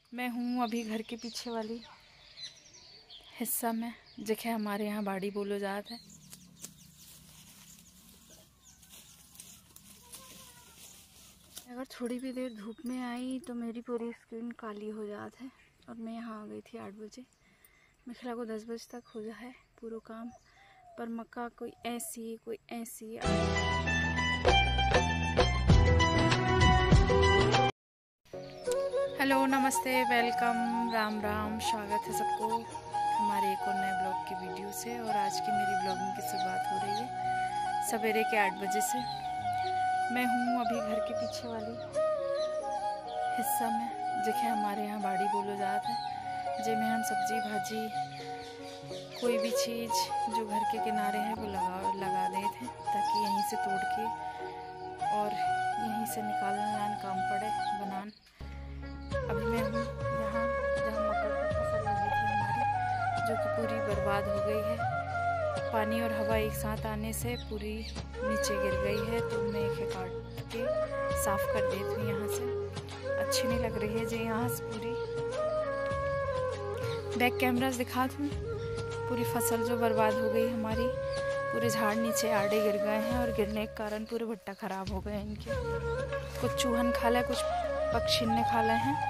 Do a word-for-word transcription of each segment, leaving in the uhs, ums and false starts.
मैं हूँ अभी घर के पीछे वाली हिस्सा में, जिसे हमारे यहाँ बाड़ी बोलो जात है। अगर थोड़ी भी देर धूप में आई तो मेरी पूरी स्किन काली हो जाती है। और मैं यहाँ आ गई थी आठ बजे। मिखला को दस बजे तक हो जाए पूरा काम, पर मक्का कोई ऐसी कोई ऐसी हेलो नमस्ते वेलकम राम राम, स्वागत है सबको हमारे एक और नए ब्लॉग की वीडियो से। और आज की मेरी ब्लॉगिंग की शुरुआत हो रही है सवेरे के आठ बजे से। मैं हूँ अभी घर के पीछे वाली हिस्सा में, जिसे हमारे यहाँ बाड़ी बोलो जात है, जिसमें हम सब्जी भाजी कोई भी चीज़ जो घर के किनारे है वो लगा लगा देते थे, ताकि यहीं से तोड़ के और यहीं से निकालना काम पड़े बनान। अभी मैं हूँ यहाँ जहाँ मक्का की फसल लगी थी हमारी, जो कि पूरी बर्बाद हो गई है। पानी और हवा एक साथ आने से पूरी नीचे गिर गई है, तो मैं इसे काट के साफ़ कर देती हूँ यहाँ से। अच्छी नहीं लग रही है जो यहाँ से पूरी। बैक कैमरा दिखा दूँ, पूरी फसल जो बर्बाद हो गई हमारी, पूरे झाड़ नीचे आड़े गिर गए हैं और गिरने के कारण पूरे भुट्टा ख़राब हो गए इनके। कुछ चूहन खा ले, कुछ पक्षी ने खा ले हैं।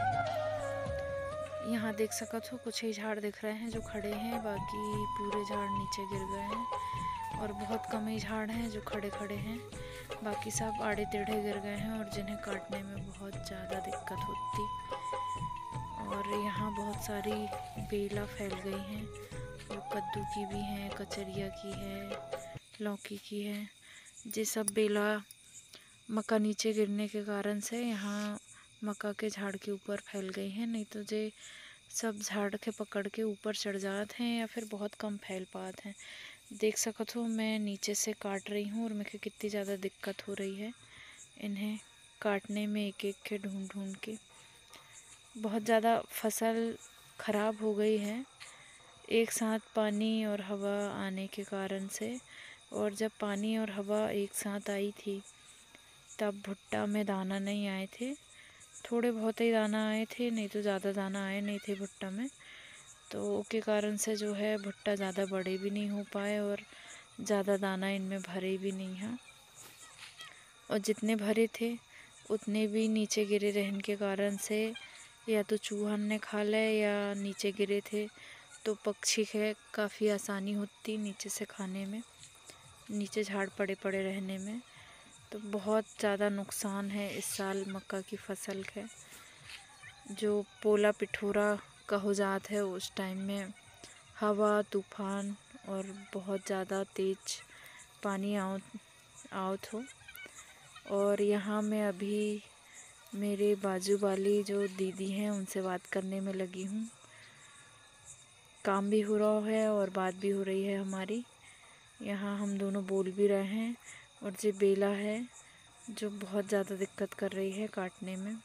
यहाँ देख सकते हो कुछ ही झाड़ दिख रहे हैं जो खड़े हैं, बाकी पूरे झाड़ नीचे गिर गए हैं। और बहुत कम ही झाड़ हैं जो खड़े खड़े हैं, बाकी सब आड़े टेढ़े गिर गए हैं और जिन्हें काटने में बहुत ज़्यादा दिक्कत होती। और यहाँ बहुत सारी बेला फैल गई हैं, जो कद्दू की भी हैं, कचरिया की है, लौकी की है। ये सब बेला मक्का नीचे गिरने के कारण से यहाँ मक्का के झाड़ के ऊपर फैल गई हैं, नहीं तो जे सब झाड़ के पकड़ के ऊपर चढ़ जाते हैं या फिर बहुत कम फैल पाते हैं। देख सकते हो मैं नीचे से काट रही हूँ और मुझे कितनी ज़्यादा दिक्कत हो रही है इन्हें काटने में, एक एक के ढूंढ ढूंढ के। बहुत ज़्यादा फसल ख़राब हो गई है एक साथ पानी और हवा आने के कारण से। और जब पानी और हवा एक साथ आई थी तब भुट्टा में दाना नहीं आए थे, थोड़े बहुत ही दाना आए थे, नहीं तो ज़्यादा दाना आए नहीं थे भुट्टा में। तो उसके कारण से जो है भुट्टा ज़्यादा बड़े भी नहीं हो पाए और ज़्यादा दाना इनमें भरे भी नहीं हैं। और जितने भरे थे उतने भी नीचे गिरे रहने के कारण से या तो चूहन ने खा ले या नीचे गिरे थे तो पक्षी के काफ़ी आसानी होती नीचे से खाने में, नीचे झाड़ पड़े पड़े रहने में। तो बहुत ज़्यादा नुकसान है इस साल मक्का की फसल के। जो पोला पिठोरा का हो जात है उस टाइम में हवा तूफान और बहुत ज़्यादा तेज़ पानी आओ आओ थो। और यहाँ मैं अभी मेरे बाजू वाली जो दीदी हैं उनसे बात करने में लगी हूँ। काम भी हो रहा है और बात भी हो रही है हमारी। यहाँ हम दोनों बोल भी रहे हैं। और ये बेला है जो बहुत ज़्यादा दिक्कत कर रही है काटने में।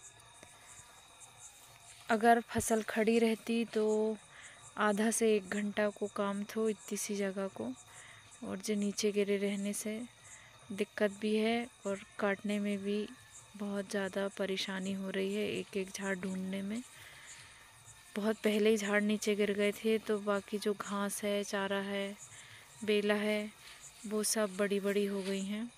अगर फसल खड़ी रहती तो आधा से एक घंटा को काम थो इतनी सी जगह को, और जो नीचे गिरे रहने से दिक्कत भी है और काटने में भी बहुत ज़्यादा परेशानी हो रही है एक एक झाड़ ढूंढने में। बहुत पहले ही झाड़ नीचे गिर गए थे, तो बाकी जो घास है, चारा है, बेला है, वो सब बड़ी बड़ी हो गई हैं।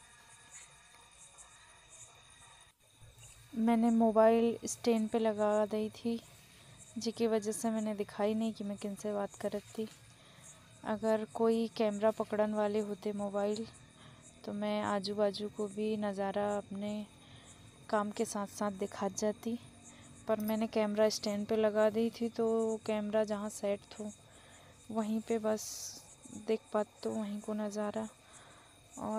मैंने मोबाइल स्टैंड पे लगा दी थी, जिसकी वजह से मैंने दिखाई नहीं कि मैं किन से बात कर रही थी। अगर कोई कैमरा पकड़न वाले होते मोबाइल तो मैं आजू बाजू को भी नज़ारा अपने काम के साथ साथ दिखा जाती, पर मैंने कैमरा स्टैंड पे लगा दी थी तो कैमरा जहाँ सेट थो वहीं पे बस देख पात तो वहीं को नज़ारा। और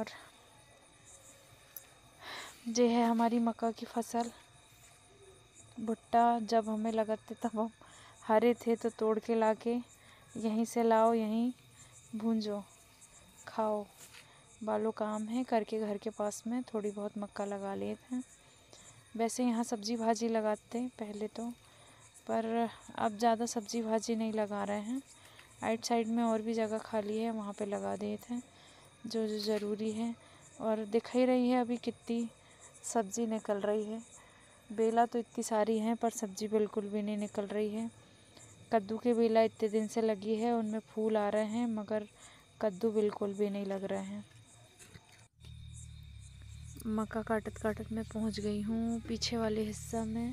ये है हमारी मक्का की फसल। भुट्टा जब हमें लगाते तब हम हरे थे, तो तोड़ के लाके यहीं से लाओ, यहीं भूंजो खाओ, बालो काम है करके घर के पास में थोड़ी बहुत मक्का लगा लेते हैं। वैसे यहाँ सब्जी भाजी लगाते हैं पहले तो, पर अब ज़्यादा सब्जी भाजी नहीं लगा रहे हैं। आइट साइड में और भी जगह खाली है, वहाँ पे लगा देते हैं जो जो ज़रूरी है। और दिख ही रही है अभी कितनी सब्ज़ी निकल रही है। बेला तो इतनी सारी हैं पर सब्जी बिल्कुल भी नहीं निकल रही है। कद्दू के बेला इतने दिन से लगी है, उनमें फूल आ रहे हैं मगर कद्दू बिल्कुल भी नहीं लग रहे हैं। मक्का काटत काटत मैं पहुंच गई हूँ पीछे वाले हिस्सा में।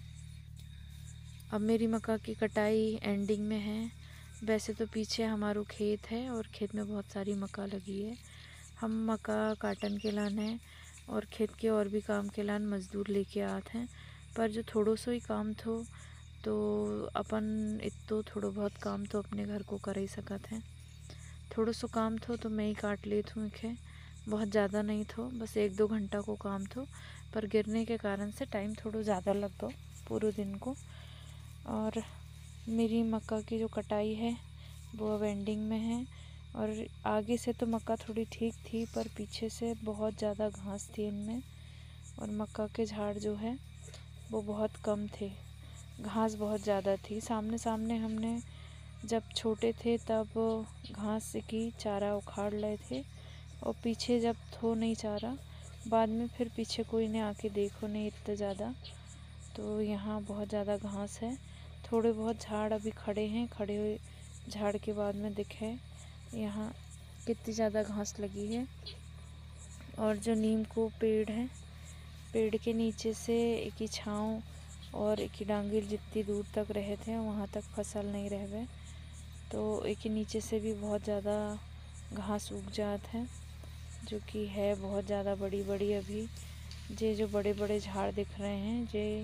अब मेरी मक्का की कटाई एंडिंग में है। वैसे तो पीछे हमारा खेत है और खेत में बहुत सारी मक्का लगी है। हम मक्का काटन के लान है और खेत के और भी काम के लान मजदूर लेके आते हैं, पर जो थोड़ो सो ही काम थो तो अपन इतो थोड़ो बहुत काम तो अपने घर को कर ही सकत हैं। थोड़ो सो काम थो तो मैं ही काट लेती हूँ। इखे बहुत ज़्यादा नहीं थो, बस एक दो घंटा को काम थो, पर गिरने के कारण से टाइम थोड़ा ज़्यादा लग गो पूरे दिन को। और मेरी मक्का की जो कटाई है वो अब एंडिंग में है। और आगे से तो मक्का थोड़ी ठीक थी पर पीछे से बहुत ज़्यादा घास थी इनमें, और मक्का के झाड़ जो है वो बहुत कम थे, घास बहुत ज़्यादा थी। सामने सामने हमने जब छोटे थे तब घास की चारा उखाड़ रहे थे, और पीछे जब थो नहीं चारा, बाद में फिर पीछे कोई ने आके देखो नहीं इतना ज़्यादा, तो यहाँ बहुत ज़्यादा घास है। थोड़े बहुत झाड़ अभी खड़े हैं, खड़े हुए झाड़ के बाद में दिखे यहाँ कितनी ज़्यादा घास लगी है। और जो नीम को पेड़ है, पेड़ के नीचे से एक ही छाँव और एक ही डांगिल जितनी दूर तक रहे थे वहाँ तक फसल नहीं रह गए, तो एक ही नीचे से भी बहुत ज़्यादा घास उग जात है, जो कि है बहुत ज़्यादा बड़ी बड़ी। अभी ये जो बड़े बड़े झाड़ दिख रहे हैं ये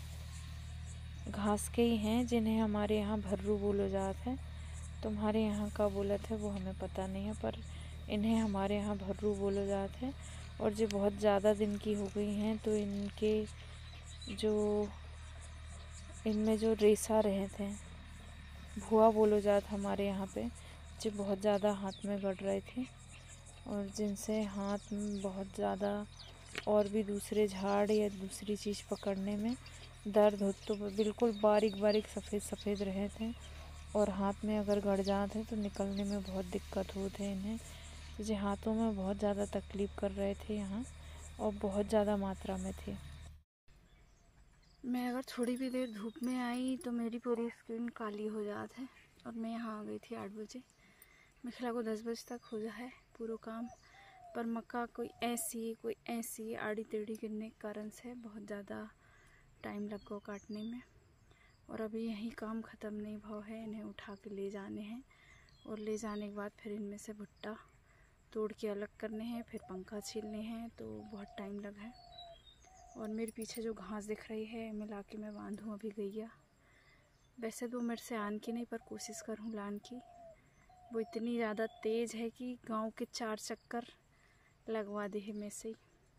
घास के ही हैं, जिन्हें हमारे यहाँ भर्रू बोलो जात है। तुम्हारे यहाँ का बोलत है वो हमें पता नहीं है, पर इन्हें हमारे यहाँ भर्रू बोलो जात है। और जो बहुत ज़्यादा दिन की हो गई हैं तो इनके जो इनमें जो रेसा रहे थे भुआ बोलो जात हमारे यहाँ पे, जो बहुत ज़्यादा हाथ में गड़ रहे थे, और जिनसे हाथ में बहुत ज़्यादा और भी दूसरे झाड़ या दूसरी चीज़ पकड़ने में दर्द हो, तो बिल्कुल बारीक बारीक सफ़ेद सफ़ेद रहे थे, और हाथ में अगर गड़ जाते तो निकलने में बहुत दिक्कत होते हैं इन्हें। जो हाथों में बहुत ज़्यादा तकलीफ़ कर रहे थे यहाँ, और बहुत ज़्यादा मात्रा में थे। मैं अगर थोड़ी भी देर धूप में आई तो मेरी पूरी स्किन काली हो जाती है। और मैं यहाँ आ गई थी आठ बजे, मिखला को दस बजे तक हो जाए पूरा काम, पर मक्का कोई ऐसी कोई ऐसी आड़ी टेढ़ी गिरने के कारण से बहुत ज़्यादा टाइम लग गया काटने में। और अभी यही काम ख़त्म नहीं भाव है, इन्हें उठा के ले जाने हैं, और ले जाने के बाद फिर इनमें से भुट्टा तोड़ के अलग करने हैं, फिर पंखा छीलने हैं, तो बहुत टाइम लगा है। और मेरे पीछे जो घास दिख रही है मिला के मैं बांधूँ अभी गैया। वैसे तो मेरे से आन की नहीं, पर कोशिश करूँ लान की। वो इतनी ज़्यादा तेज़ है कि गांव के चार चक्कर लगवा दे है में से ही।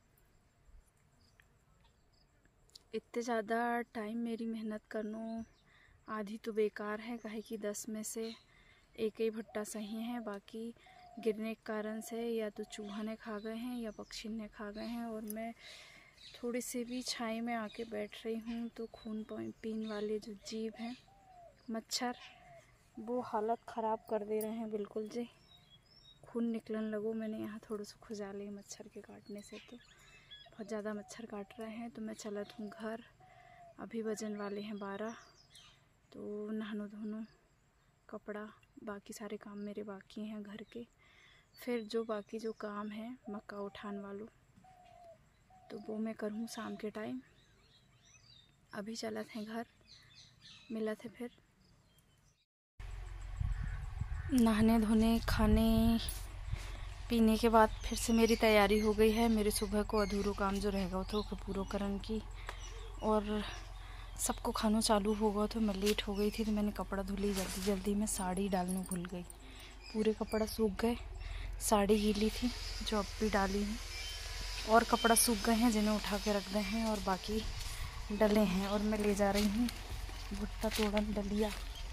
इतने ज़्यादा टाइम मेरी मेहनत करनो आधी तो बेकार है, काहे कि दस में से एक ही भुट्टा सही है, बाकी गिरने के कारण से या तो चूहा ने खा गए हैं या पक्षी ने खा गए हैं। और मैं थोड़ी सी भी छाई में आके बैठ रही हूँ तो खून पीने वाले जो जीव हैं मच्छर, वो हालत ख़राब कर दे रहे हैं बिल्कुल जी। खून निकलने लगो। मैंने यहाँ थोड़ा सा खुजा ली मच्छर के काटने से, तो बहुत ज़्यादा मच्छर काट रहे हैं। तो मैं चलत हूँ घर, अभी बजन वाले हैं बारह, तो नहानो धोनो कपड़ा बाकी सारे काम मेरे बाकी हैं घर के। फिर जो बाकी जो काम है मक्का उठान वालों, तो वो मैं करूँ शाम के टाइम। अभी चलत हैं घर, मिलत है फिर। नहाने धोने खाने पीने के बाद फिर से मेरी तैयारी हो गई है। मेरे सुबह को अधूरो काम जो रह गया था वो पूरा करने की, और सबको खाना चालू हो गया तो मैं लेट हो गई थी, तो मैंने कपड़ा धुली जल्दी जल्दी में। साड़ी डालना भूल गई, पूरे कपड़ा सूख गए, साड़ी गीली थी जो अब भी डाली है, और कपड़ा सूख गए हैं जिन्हें उठा के रख गए हैं, और बाकी डले हैं। और मैं ले जा रही हूँ भुट्टा तोड़न डलिया।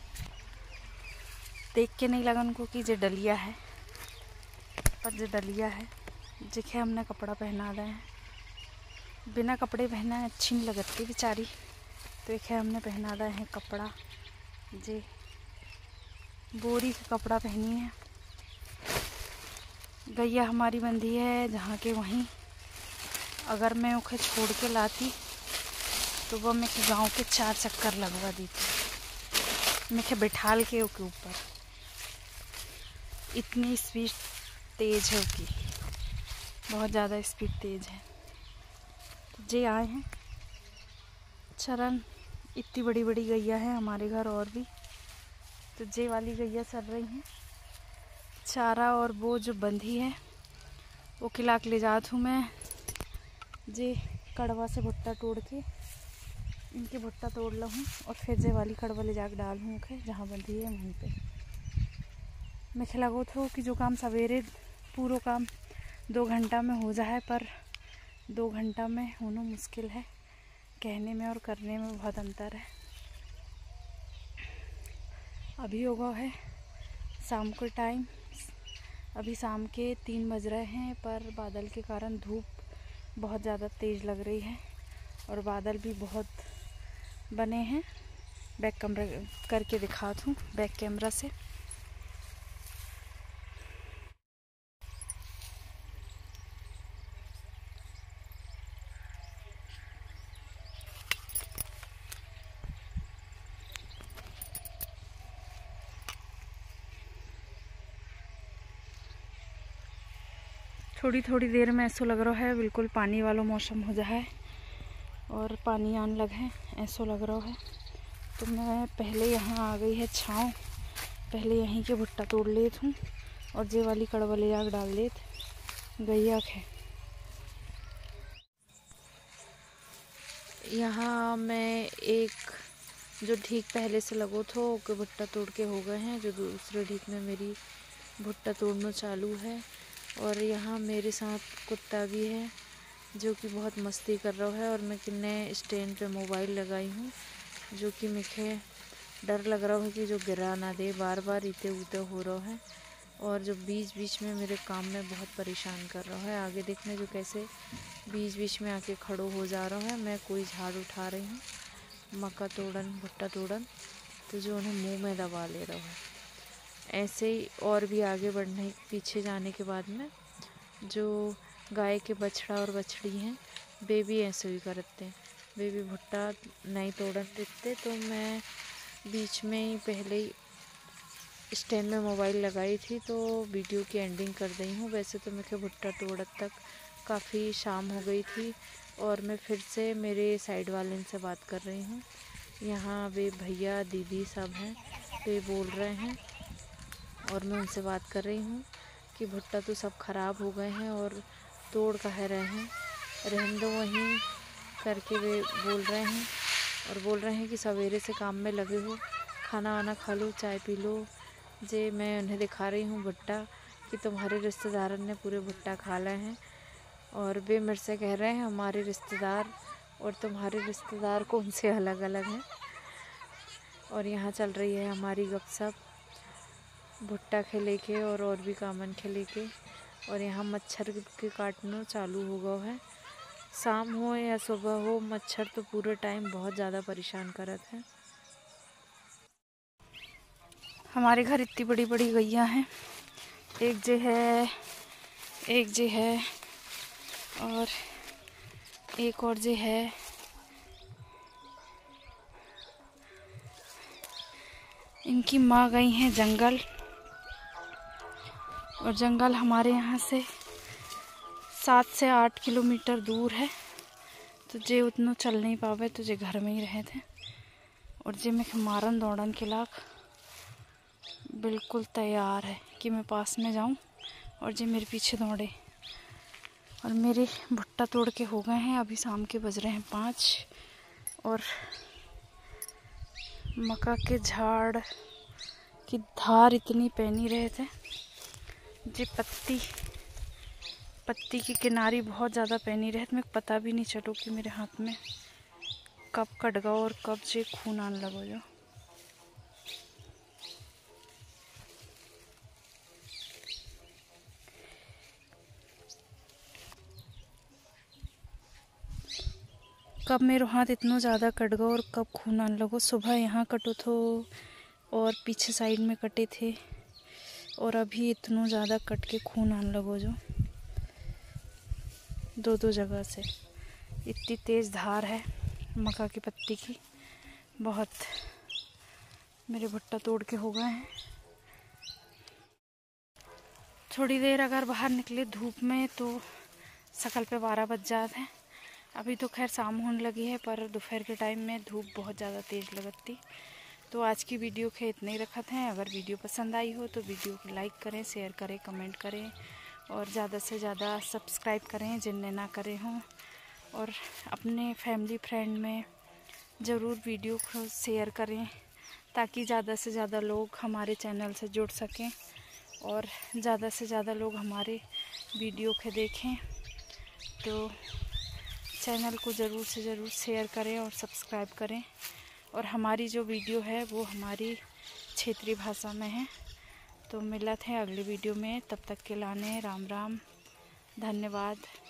देख के नहीं लगा उनको कि ये डलिया है, पर जो डलिया है जिसे हमने कपड़ा पहना दिया है। बिना कपड़े पहना अच्छी नहीं लगती बेचारी, तो एक है हमने पहना दिया है कपड़ा। जे बोरी का कपड़ा पहनी है। गैया हमारी बंधी है जहाँ के वहीं, अगर मैं उसे छोड़ के लाती तो वह मैं गांव के चार चक्कर लगवा दी थी मैं बिठाल के ओके ऊपर। इतनी स्पीड तेज है उसकी, बहुत ज़्यादा स्पीड तेज है। तो जे आए हैं चरण। इतनी बड़ी बड़ी गैया है हमारे घर और भी। तो जे वाली गैया चल रही हैं चारा, और वो जो बंधी है वो खिला के ले जात हूँ मैं। जे कड़वा से भुट्टा तोड़ के इनके भुट्टा तोड़ ला हूँ और फिर जे वाली कड़वा ले जाकर डाल हूँ उखे जहाँ बंधी है वहीं पे। मैं खिलागो थो कि जो काम सवेरे पूरा काम दो घंटा में हो जाए, पर दो घंटा में होना मुश्किल है। कहने में और करने में बहुत अंतर है। अभी होगा है शाम को टाइम, अभी शाम के तीन बज रहे हैं, पर बादल के कारण धूप बहुत ज़्यादा तेज़ लग रही है और बादल भी बहुत बने हैं। बैक कैमरा करके दिखाता हूँ बैक कैमरा से। थोड़ी थोड़ी देर में ऐसा लग रहा है बिल्कुल पानी वाला मौसम हो जाए और पानी आने लगे, ऐसा लग रहा है। तो मैं पहले यहाँ आ गई है छाँव, पहले यहीं के भुट्टा तोड़ लेत हूँ और जे वाली कड़वा ले जाकर डाल लेत गैया है। यहाँ मैं एक जो ढीक पहले से लगो थो के भुट्टा तोड़ के हो गए हैं, जो दूसरे ढीक में मेरी भुट्टा तोड़ना चालू है। और यहाँ मेरे साथ कुत्ता भी है जो कि बहुत मस्ती कर रहा है, और मैं किन्ने स्टैंड पे मोबाइल लगाई हूँ जो कि मुझे डर लग रहा है कि जो गिरा ना दे, बार बार इते उते हो रहा है और जो बीच बीच में मेरे काम में बहुत परेशान कर रहा है। आगे देखने जो कैसे बीच बीच में आके खड़ो हो जा रहा है। मैं कोई झाड़ उठा रही हूँ, मक्का तोड़न भुट्टा तोड़न, तो जो उन्हें मुंह में दबा ले रहा है। ऐसे ही और भी आगे बढ़ने पीछे जाने के बाद में जो गाय के बछड़ा और बछड़ी हैं वे भी ऐसे ही करते हैं, वे भी भुट्टा नहीं तोड़न देते। तो मैं बीच में ही पहले ही स्टैंड में मोबाइल लगाई थी तो वीडियो की एंडिंग कर दी हूँ। वैसे तो मुझे भुट्टा तोड़त तक काफ़ी शाम हो गई थी और मैं फिर से मेरे साइड वाले से बात कर रही हूँ। यहाँ वे भैया दीदी सब हैं, वे बोल रहे हैं और मैं उनसे बात कर रही हूँ कि भुट्टा तो सब ख़राब हो गए हैं और तोड़ कह रहे हैं, रहने दो वहीं करके वे बोल रहे हैं। और बोल रहे हैं कि सवेरे से काम में लगे हो, खाना वाना खा लो, चाय पी लो। जे मैं उन्हें दिखा रही हूँ भुट्टा कि तुम्हारे रिश्तेदारों ने पूरे भुट्टा खा लिए हैं, और वे मेरे से कह रहे हैं हमारे रिश्तेदार और तुम्हारे रिश्तेदार कौन से अलग अलग हैं। और यहाँ चल रही है हमारी गपशप भुट्टा खेले के और और भी कामन खेले के। और यहाँ मच्छर के काटना चालू हो गया है, शाम हो या सुबह हो, मच्छर तो पूरे टाइम बहुत ज़्यादा परेशान करत है। हमारे घर इतनी बड़ी बड़ी गैया हैं, एक जे है, एक जे है और एक और जे है। इनकी माँ गई हैं जंगल, और जंगल हमारे यहाँ से सात से आठ किलोमीटर दूर है। तो जे उतना चल नहीं पावे तो जे घर में ही रहे थे। और जे मैं मारन दौड़न के लाख बिल्कुल तैयार है कि मैं पास में जाऊं और जे मेरे पीछे दौड़े। और मेरे भुट्टा तोड़ के हो गए हैं, अभी शाम के बज रहे हैं पाँच। और मक्का के झाड़ की धार इतनी पैनी रहे थे, जे पत्ती पत्ती की किनारी बहुत ज़्यादा पैनी रहे थे। मैं पता भी नहीं चलो कि मेरे हाथ में कब कट गया और कब जे खून आने लगा। जो कब मेरे हाथ इतना ज़्यादा कट गया और कब खून आने लगा। सुबह यहाँ कटो थो और पीछे साइड में कटे थे, और अभी इतना ज़्यादा कट के खून आने लगो। जो दो दो जगह से इतनी तेज़ धार है मक्का की पत्ती की। बहुत मेरे भुट्टा तोड़ के हो गए हैं। थोड़ी देर अगर बाहर निकले धूप में तो शकल पे बारह बज जाते हैं। अभी तो खैर शाम होने लगी है, पर दोपहर के टाइम में धूप बहुत ज़्यादा तेज़ लगती। तो आज की वीडियो के इतने ही रखत हैं। अगर वीडियो पसंद आई हो तो वीडियो को लाइक करें, शेयर करें, कमेंट करें और ज़्यादा से ज़्यादा सब्सक्राइब करें जिनने ना करे हों। और अपने फैमिली फ्रेंड में ज़रूर वीडियो को शेयर करें ताकि ज़्यादा से ज़्यादा लोग हमारे चैनल से जुड़ सकें और ज़्यादा से ज़्यादा लोग हमारे वीडियो को देखें। तो चैनल को ज़रूर से ज़रूर शेयर करें और सब्सक्राइब करें। और हमारी जो वीडियो है वो हमारी क्षेत्रीय भाषा में है। तो मिलत है अगली वीडियो में, तब तक के लाने राम राम, धन्यवाद।